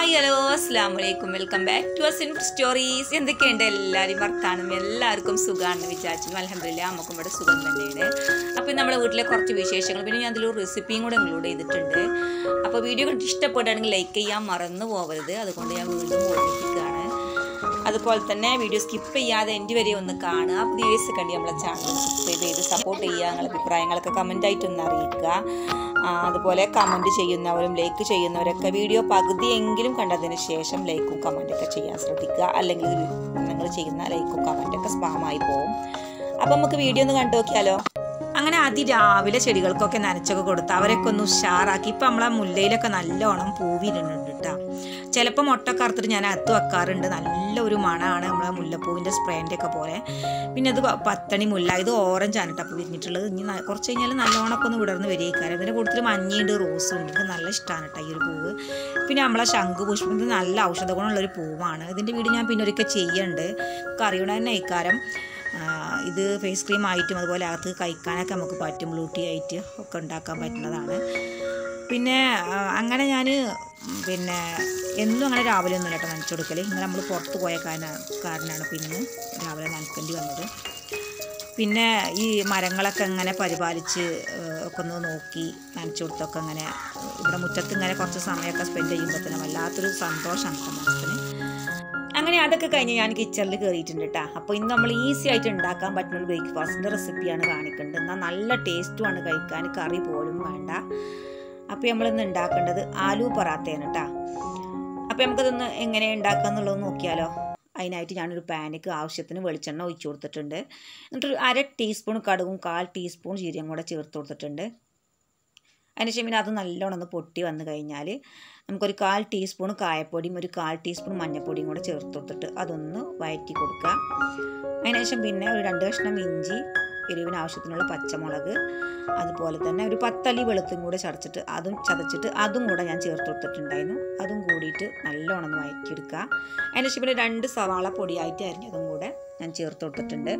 Hi hello അസ്സലാമു അലൈക്കും welcome back to simple stories. എന്തൊക്കെയുണ്ട് എല്ലാവരും വർത്താനം? എല്ലാവർക്കും സുഖമാണെന്ന് വിചാരിച്ചു. അൽഹംദുലില്ലാ നമുക്കും ഇവിടെ സുഖം തന്നെയാണ്. അപ്പോൾ നമ്മളെ വീട്ടിലെ കുറച്ച് വിശേഷങ്ങൾ പിന്നെ ഞാൻ അതിലൊരു റെസിപ്പിയും കൂടെ ഇൻക്ലൂഡ് ചെയ്തിട്ടുണ്ട്. അപ്പോൾ വീഡിയോ കണ്ടിട്ട് ഇഷ്ടപ്പെടുകയാണെങ്കിൽ ലൈക്ക് ചെയ്യാൻ മറന്നു പോകരുത്. അതുകൊണ്ട് ഞാൻ വീണ്ടും ഓർമ്മിപ്പിക്കുകയാണ്. അതുപോലെ തന്നെ വീഡിയോ സ്കിപ്പ് ചെയ്യാതെ എൻ്റെ വരെ ഒന്ന് കാണുക. പുതിയ വീഡിയോസ് കണ്ടി നമ്മളെ ചാനൽ സബ്സ്ക്രൈബ് ചെയ്ത് സപ്പോർട്ട് ചെയ്യുക. നിങ്ങളുടെ അഭിപ്രായങ്ങളൊക്കെ കമൻറ്റായിട്ടൊന്ന് അറിയിക്കുക. അതുപോലെ കമൻറ്റ് ചെയ്യുന്നവരും ലൈക്ക് ചെയ്യുന്നവരൊക്കെ വീഡിയോ പകുതിയെങ്കിലും കണ്ടതിന് ശേഷം ലൈക്കും കമൻറ്റൊക്കെ ചെയ്യാൻ ശ്രദ്ധിക്കുക. അല്ലെങ്കിൽ നിങ്ങൾ ചെയ്യുന്ന ലൈക്കും കമൻറ്റൊക്കെ സ്പാമായി പോകും. അപ്പം നമുക്ക് വീഡിയോ ഒന്ന് കണ്ടു നോക്കിയാലോ. അങ്ങനെ അതിരാവിലെ ചെടികൾക്കൊക്കെ നനച്ചൊക്കെ കൊടുത്ത് അവരൊക്കെ ഒന്ന് ഉഷാറാക്കി. ഇപ്പം നമ്മളെ മുല്ലയിലൊക്കെ നല്ലോണം പൂവിരുന്നുണ്ട് കേട്ടോ. ചിലപ്പോൾ മുട്ടൊക്കെ അറുത്തിട്ട് ഞാൻ അകത്ത് വെക്കാറുണ്ട്. നല്ലൊരു മണമാണ് നമ്മളെ മുല്ലപ്പൂവിൻ്റെ സ്പ്രേൻ്റെ ഒക്കെ പോലെ. പിന്നെ അത് പത്തണി മുല്ല, ഇത് ഓറഞ്ചാണ് കേട്ടോ അപ്പോൾ വിരിഞ്ഞിട്ടുള്ളത്. ഇനി കുറച്ച് കഴിഞ്ഞാൽ നല്ലോണമൊക്കെ ഒന്ന് വിടർന്ന് വരികയ്ക്കാരം. ഇതിൻ്റെ കൂടുതൽ മഞ്ഞയുണ്ട്, റോസും ഉണ്ട്. ഇത് നല്ല ഇഷ്ടമാണ് കേട്ടോ ഈ ഒരു പൂവ്. പിന്നെ നമ്മളെ ശംഖുപുഷ്പം, ഇത് നല്ല ഔഷധ ഗുണമുള്ളൊരു പൂവാണ്. ഇതിൻ്റെ വീഡിയോ ഞാൻ പിന്നെ ഒരിക്കൽ ചെയ്യുന്നുണ്ട്. കറിയുടെ തന്നെ ഇക്കാരം ഇത് ഫേസ് ക്രീം ആയിട്ടും അതുപോലെ അകത്ത് കഴിക്കാനൊക്കെ നമുക്ക് പറ്റും. ബ്ലൂ ടീ ആയിട്ട് ഒക്കെ ഉണ്ടാക്കാൻ പറ്റുന്നതാണ്. പിന്നെ അങ്ങനെ ഞാൻ പിന്നെ എന്നും അങ്ങനെ രാവിലെ ഒന്നും കേട്ടോ നനച്ചു കൊടുക്കൽ. ഇങ്ങനെ നമ്മൾ പുറത്ത് പോയ കാരണമാണ് പിന്നെ രാവിലെ നനക്കേണ്ടി വന്നത്. പിന്നെ ഈ മരങ്ങളൊക്കെ ഇങ്ങനെ പരിപാലിച്ച് ഒക്കെ ഒന്ന് നോക്കി നനച്ചു കൊടുത്തൊക്കെ അങ്ങനെ ഇവിടെ മുറ്റത്ത് ഇങ്ങനെ കുറച്ച് സമയമൊക്കെ സ്പെൻഡ് ചെയ്യുമ്പോൾ തന്നെ വല്ലാത്തൊരു സന്തോഷമാണ് കേട്ടോ മനസ്സിന്. അങ്ങനെ അതൊക്കെ കഴിഞ്ഞ് ഞാൻ കിച്ചണിൽ കയറിയിട്ടുണ്ട് കേട്ടോ. അപ്പോൾ ഇന്ന് നമ്മൾ ഈസി ആയിട്ട് ഉണ്ടാക്കാൻ പറ്റുന്ന ഒരു ബ്രേക്ക്ഫാസ്റ്റിൻ്റെ റെസിപ്പിയാണ് കാണിക്കേണ്ടത്. എന്നാൽ നല്ല ടേസ്റ്റുമാണ് കഴിക്കാൻ, കറി പോലും വേണ്ട. അപ്പോൾ നമ്മളിന്ന് ഉണ്ടാക്കേണ്ടത് ആലു പറാത്തയാണ് കേട്ടോ. അപ്പോൾ നമുക്കതൊന്ന് എങ്ങനെ ഉണ്ടാക്കുക എന്നുള്ളത് നോക്കിയാലോ. അതിനായിട്ട് ഞാനൊരു പാനിക്ക് ആവശ്യത്തിന് വെളിച്ചെണ്ണ ഒഴിച്ചു കൊടുത്തിട്ടുണ്ട്. എന്നിട്ടൊരു 1/2 ടീസ്പൂൺ കടുകും 1/4 ടീസ്പൂൺ ജീരകം കൂടെ ചേർത്ത് കൊടുത്തിട്ടുണ്ട്. അതിനുശേഷം പിന്നെ അത് നല്ലോണം ഒന്ന് പൊട്ടി വന്നു കഴിഞ്ഞാൽ നമുക്കൊരു 1/4 ടീസ്പൂൺ കായപ്പൊടിയും ഒരു 1/4 ടീസ്പൂൺ മഞ്ഞൾപ്പൊടിയും കൂടെ ചേർത്ത് കൊടുത്തിട്ട് അതൊന്ന് വഴറ്റി കൊടുക്കുക. അതിനുശേഷം പിന്നെ ഒരു 2 കഷ്ണം ഇഞ്ചി, എരിവിന് ആവശ്യത്തിനുള്ള പച്ചമുളക്, അതുപോലെ തന്നെ ഒരു 10 അല്ലി വെളുത്തും കൂടെ ചതച്ചിട്ട് അതും കൂടെ ഞാൻ ചേർത്ത് കൊടുത്തിട്ടുണ്ടായിരുന്നു. അതും കൂടിയിട്ട് നല്ലോണം ഒന്ന് വഴറ്റിയെടുക്കുക. അതിനുശേഷം പിന്നെ 2 സവാള പൊടിയായിട്ട് അരിഞ്ഞതും കൂടെ ഞാൻ ചേർത്ത് കൊടുത്തിട്ടുണ്ട്.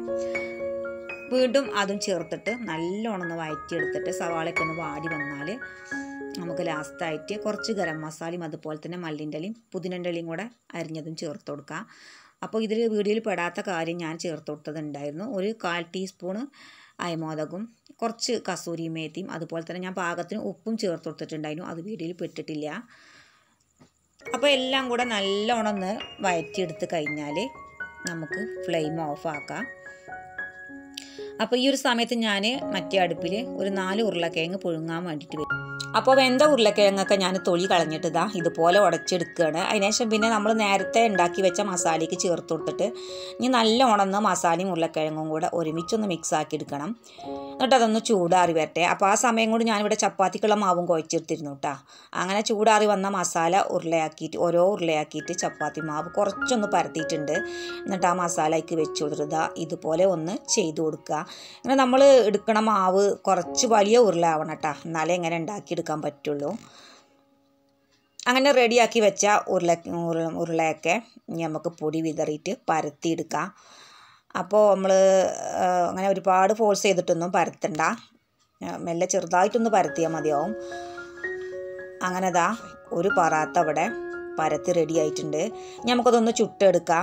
വീണ്ടും അതും ചേർത്തിട്ട് നല്ലോണം ഒന്ന് വഴറ്റിയെടുത്തിട്ട് സവാളയൊക്കെ ഒന്ന് വാടി വന്നാൽ നമുക്ക് ലാസ്റ്റായിട്ട് കുറച്ച് ഗരം മസാലയും അതുപോലെ തന്നെ മല്ലിൻ്റെ ഇലയും പുതിനൻ്റെ ഇലയും കൂടെ അരിഞ്ഞതും ചേർത്ത് കൊടുക്കാം. അപ്പോൾ ഇതിൽ വീഡിയോയിൽ പെടാത്ത കാര്യം ഞാൻ ചേർത്ത് കൊടുത്തതുണ്ടായിരുന്നു. ഒരു 1/4 ടീസ്പൂണ് അയമോദകവും കുറച്ച് കസൂരി മേത്തിയും അതുപോലെ തന്നെ ഞാൻ പാകത്തിന് ഉപ്പും ചേർത്ത് കൊടുത്തിട്ടുണ്ടായിരുന്നു. അത് വീഡിയോയിൽ പെട്ടിട്ടില്ല. അപ്പോൾ എല്ലാം കൂടെ നല്ലോണം ഒന്ന് വഴറ്റിയെടുത്ത് കഴിഞ്ഞാൽ നമുക്ക് ഫ്ലെയിം ഓഫ് ആക്കാം. അപ്പോൾ ഈ ഒരു സമയത്ത് ഞാൻ മറ്റേ അടുപ്പിൽ ഒരു 4 ഉരുളക്കിഴങ്ങ് പുഴുങ്ങാൻ വേണ്ടിയിട്ട് വരും. അപ്പോൾ വെന്ത ഉരുളക്കിഴങ്ങൊക്കെ ഞാൻ തൊലി കളഞ്ഞിട്ട് ഇതുപോലെ ഉടച്ചെടുക്കുകയാണ്. അതിനുശേഷം പിന്നെ നമ്മൾ നേരത്തെ ഉണ്ടാക്കി വെച്ച മസാലയ്ക്ക് ചേർത്ത് കൊടുത്തിട്ട് ഇനി നല്ലോണം മസാലയും ഉരുളക്കിഴങ്ങും കൂടെ ഒരുമിച്ചൊന്ന് മിക്സ് ആക്കി എടുക്കണം. എന്നിട്ട് അതൊന്ന് ചൂടാറി വരട്ടെ. അപ്പോൾ ആ സമയം കൊണ്ട് ഞാനിവിടെ ചപ്പാത്തിക്കുള്ള മാവും കുഴച്ചെടുത്തിരുന്നു കേട്ടോ. അങ്ങനെ ചൂടാറി വന്ന മസാല ഓരോ ഉരുളയാക്കിയിട്ട് ചപ്പാത്തി മാവ് കുറച്ചൊന്ന് പരത്തിയിട്ടുണ്ട്. എന്നിട്ട് ആ മസാലയ്ക്ക് വെച്ച് കൊടുത്തിട്ട് ഇതുപോലെ ഒന്ന് ചെയ്ത് കൊടുക്കുക. അങ്ങനെ നമ്മൾ എടുക്കണ മാവ് കുറച്ച് വലിയ ഉരുളയാവണം കേട്ടോ, എന്നാലേ എങ്ങനെ ഉണ്ടാക്കിയെടുക്കാൻ പറ്റുള്ളൂ. അങ്ങനെ റെഡിയാക്കി വെച്ച ഉരുളയൊക്കെ നമുക്ക് പൊടി വിതറിയിട്ട് പരത്തിയെടുക്കാം. അപ്പോൾ നമ്മൾ അങ്ങനെ ഒരുപാട് ഫോഴ്സ് ചെയ്തിട്ടൊന്നും പരത്തണ്ട, മെല്ലെ ചെറുതായിട്ടൊന്ന് പരത്തിയാൽ മതിയാവും. അങ്ങനെ ഒരു പറാത്ത അവിടെ പരത്തി റെഡി ആയിട്ടുണ്ട്. നമുക്കതൊന്ന് ചുട്ടെടുക്കാം.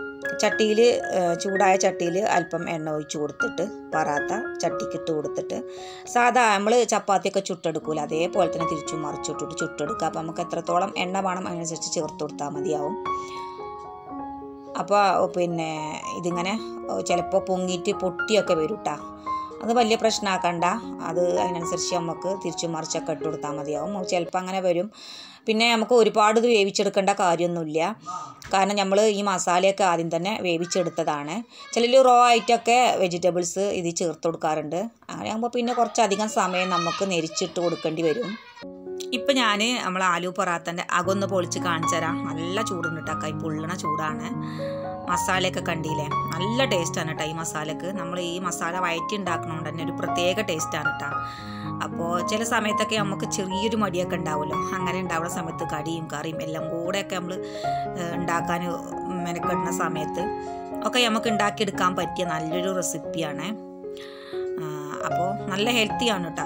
ചൂടായ ചട്ടിയിൽ അല്പം എണ്ണ ഒഴിച്ച് കൊടുത്തിട്ട് പറാത്ത ചട്ടിക്കിട്ട് കൊടുത്തിട്ട് സാധാ നമ്മൾ ചപ്പാത്തിയൊക്കെ ചുട്ടെടുക്കൂല അതേപോലെ തന്നെ തിരിച്ചും മറിച്ചിട്ടിട്ട് ചുട്ടെടുക്കുക. അപ്പോൾ നമുക്ക് എത്രത്തോളം എണ്ണ വേണം അതിനനുസരിച്ച് ചേർത്ത് കൊടുത്താൽ മതിയാവും. അപ്പോൾ പിന്നെ ഇതിങ്ങനെ ചിലപ്പോൾ പൊങ്ങിയിട്ട് പൊട്ടിയൊക്കെ വരും കേട്ടോ. അത് വലിയ പ്രശ്നമാക്കണ്ട. അത് അതിനനുസരിച്ച് നമുക്ക് തിരിച്ചും മറിച്ചൊക്കെ ഇട്ട് കൊടുത്താൽ മതിയാവും. ചിലപ്പോൾ അങ്ങനെ വരും. പിന്നെ നമുക്ക് ഒരുപാട് ഇത് വേവിച്ചെടുക്കേണ്ട കാര്യമൊന്നുമില്ല. കാരണം നമ്മൾ ഈ മസാലയൊക്കെ ആദ്യം തന്നെ വേവിച്ചെടുത്തതാണ്. ചിലർ റോ ആയിട്ടൊക്കെ വെജിറ്റബിൾസ് ഇതിൽ ചേർത്ത് കൊടുക്കാറുണ്ട്. അങ്ങനെ ആകുമ്പോൾ പിന്നെ കുറച്ചധികം സമയം നമുക്ക് നെരിച്ചിട്ട് കൊടുക്കേണ്ടി വരും. ഇപ്പം ഞാൻ നമ്മൾ ആലു പൊറാത്തൻ്റെ അകൊന്ന് പൊളിച്ച് കാണിച്ചു തരാം. നല്ല ചൂടുണ്ട് കേട്ടോ, കൈ പൊള്ളണ ചൂടാണ്. മസാലയൊക്കെ കണ്ടില്ലേ, നല്ല ടേസ്റ്റാണ് കേട്ടോ ഈ മസാലക്ക്. നമ്മൾ ഈ മസാല വഴറ്റി ഉണ്ടാക്കണോണ്ട് തന്നെ ഒരു പ്രത്യേക ടേസ്റ്റാണ് കേട്ടോ. അപ്പോൾ ചില സമയത്തൊക്കെ നമുക്ക് ചെറിയൊരു മടിയൊക്കെ ഉണ്ടാവുമല്ലോ. അങ്ങനെ ഉണ്ടാവുന്ന സമയത്ത് കടിയും കറിയും എല്ലാം കൂടെയൊക്കെ നമ്മൾ ഉണ്ടാക്കാൻ മെനക്കെടുന്ന സമയത്ത് ഒക്കെ നമുക്ക് ഉണ്ടാക്കിയെടുക്കാൻ പറ്റിയ നല്ലൊരു റെസിപ്പിയാണ്. അപ്പോൾ നല്ല ഹെൽത്തിയാണ് കേട്ടോ.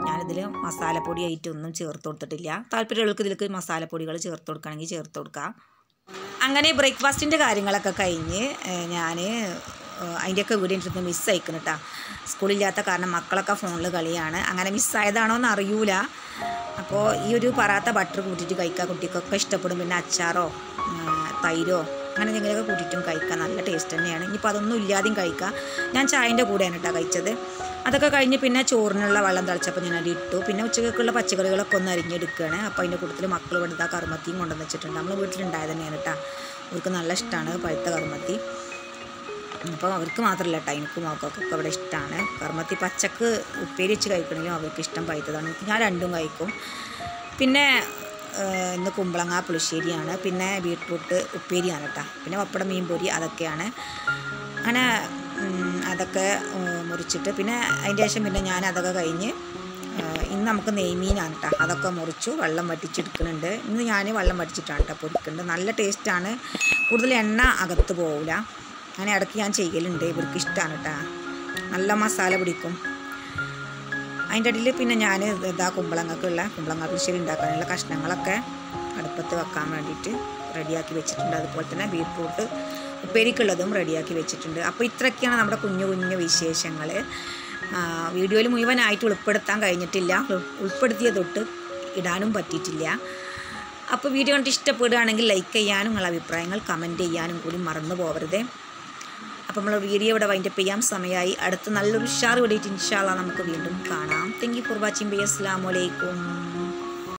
ഞാനിതിൽ മസാലപ്പൊടി ആയിട്ടൊന്നും ചേർത്ത് കൊടുത്തിട്ടില്ല. താല്പര്യമുള്ളവർക്ക് ഇതിലേക്ക് മസാലപ്പൊടികൾ ചേർത്ത് കൊടുക്കുകയാണെങ്കിൽ ചേർത്ത് കൊടുക്കുക. അങ്ങനെ ബ്രേക്ക്ഫാസ്റ്റിൻ്റെ കാര്യങ്ങളൊക്കെ കഴിഞ്ഞ് ഞാൻ അതിൻ്റെയൊക്കെ വീഡിയോ എടുത്ത് മിസ്സായിക്കണം കേട്ടോ. സ്കൂളില്ലാത്ത കാരണം മക്കളൊക്കെ ഫോണിൽ കളിയാണ്. അങ്ങനെ മിസ്സായതാണോ എന്ന് അറിയൂല. അപ്പോൾ ഈ ഒരു പറാത്ത ബട്ടർ കൂട്ടിയിട്ട് കഴിക്കുക, കുട്ടിക്കൊക്കെ ഇഷ്ടപ്പെടും. പിന്നെ അച്ചാറോ തൈരോ അങ്ങനെ എന്തെങ്കിലുമൊക്കെ കൂട്ടിയിട്ടും കഴിക്കുക, നല്ല ടേസ്റ്റ് തന്നെയാണ്. ഇനിയിപ്പോൾ അതൊന്നും ഇല്ലാതെയും കഴിക്കുക. ഞാൻ ചായൻ്റെ കൂടെയാണ് കേട്ടോ കഴിച്ചത്. അതൊക്കെ കഴിഞ്ഞ് പിന്നെ ചോറിനുള്ള വെള്ളം തിളച്ചപ്പോൾ ഞാൻ അത് ഇട്ടു. പിന്നെ ഉച്ചയ്ക്കുള്ള പച്ചക്കറികളൊക്കെ ഒന്ന് അരിഞ്ഞെടുക്കുകയാണ്. അപ്പോൾ അതിൻ്റെ കൂട്ടത്തിൽ മക്കൾ ഇവിടുത്തെ കറുമത്തിയും കൊണ്ടുവന്ന് വെച്ചിട്ടുണ്ട്. നമ്മൾ വീട്ടിലുണ്ടായത് തന്നെയാണ് കേട്ടോ. അവർക്ക് നല്ല ഇഷ്ടമാണ് പഴുത്ത കറുമത്തി. അപ്പോൾ അവർക്ക് മാത്രമല്ല കേട്ടോ, എനിക്കും മക്കൾക്കൊക്കെ ഇവിടെ ഇഷ്ടമാണ് കറുമത്തി. പച്ചക്ക് ഉപ്പേരി വെച്ച് കഴിക്കണമെങ്കിലും അവർക്ക് ഇഷ്ടം പഴുത്തതാണ്. ഞാൻ രണ്ടും കഴിക്കും. പിന്നെ ഇന്ന് കുമ്പളങ്ങ പുളിശ്ശേരിയാണ്, പിന്നെ ബീട്രൂട്ട് ഉപ്പേരിയാണ് കേട്ടോ, പിന്നെ പപ്പടം മീൻ പൊരി അതൊക്കെയാണ്. അങ്ങനെ അതൊക്കെ മുറിച്ചിട്ട് പിന്നെ അതിൻ്റെ ശേഷം പിന്നെ ഞാൻ അതൊക്കെ കഴിഞ്ഞ് ഇന്ന് നമുക്ക് നെയ്മീനാണ് കേട്ടോ, അതൊക്കെ മുറിച്ചു വെള്ളം വറ്റിച്ചെടുക്കുന്നുണ്ട്. ഇന്ന് ഞാൻ വെള്ളം വറ്റിച്ചിട്ടാണ് കേട്ടോ പൊരിക്കുന്നുണ്ട്. നല്ല ടേസ്റ്റാണ്, കൂടുതൽ എണ്ണ അകത്ത് പോവില്ല. അങ്ങനെ ഇടയ്ക്ക് ഞാൻ ചെയ്യലുണ്ട്, ഇവർക്ക് ഇഷ്ടമാണ് കേട്ടോ, നല്ല മസാല പിടിക്കും. അതിൻ്റെ ഇടയിൽ പിന്നെ ഞാൻ കുമ്പളങ്ങ പുളിശ്ശേരി ഉണ്ടാക്കാനുള്ള കഷ്ണങ്ങളൊക്കെ അടുപ്പത്ത് വെക്കാൻ വേണ്ടിയിട്ട് റെഡിയാക്കി വെച്ചിട്ടുണ്ട്. അതുപോലെ തന്നെ ബീട്രൂട്ട് ഉപ്പേരിക്കുള്ളതും റെഡിയാക്കി വെച്ചിട്ടുണ്ട്. അപ്പോൾ ഇത്രയൊക്കെയാണ് നമ്മുടെ കുഞ്ഞു കുഞ്ഞു വിശേഷങ്ങൾ. വീഡിയോയിൽ മുഴുവനായിട്ട് ഉൾപ്പെടുത്താൻ കഴിഞ്ഞിട്ടില്ല, ഉൾപ്പെടുത്തിയ തൊട്ട് ഇടാനും പറ്റിയിട്ടില്ല. അപ്പോൾ വീഡിയോ കണ്ടിട്ട് ഇഷ്ടപ്പെടുകയാണെങ്കിൽ ലൈക്ക് ചെയ്യാനും നിങ്ങളുടെ അഭിപ്രായങ്ങൾ കമൻറ്റ് ചെയ്യാനും കൂടി മറന്നു പോകരുത്. അപ്പോൾ നമ്മൾ വീഡിയോ ഇവിടെ വൈൻഡപ്പ് ചെയ്യാൻ സമയമായി. അടുത്ത നല്ലൊരു ഉഷാർ വീഡിയോ ഇൻഷാ അല്ലാഹ് നമുക്ക് വീണ്ടും കാണാം. Thank you for watching. അസ്സലാമു അലൈക്കും.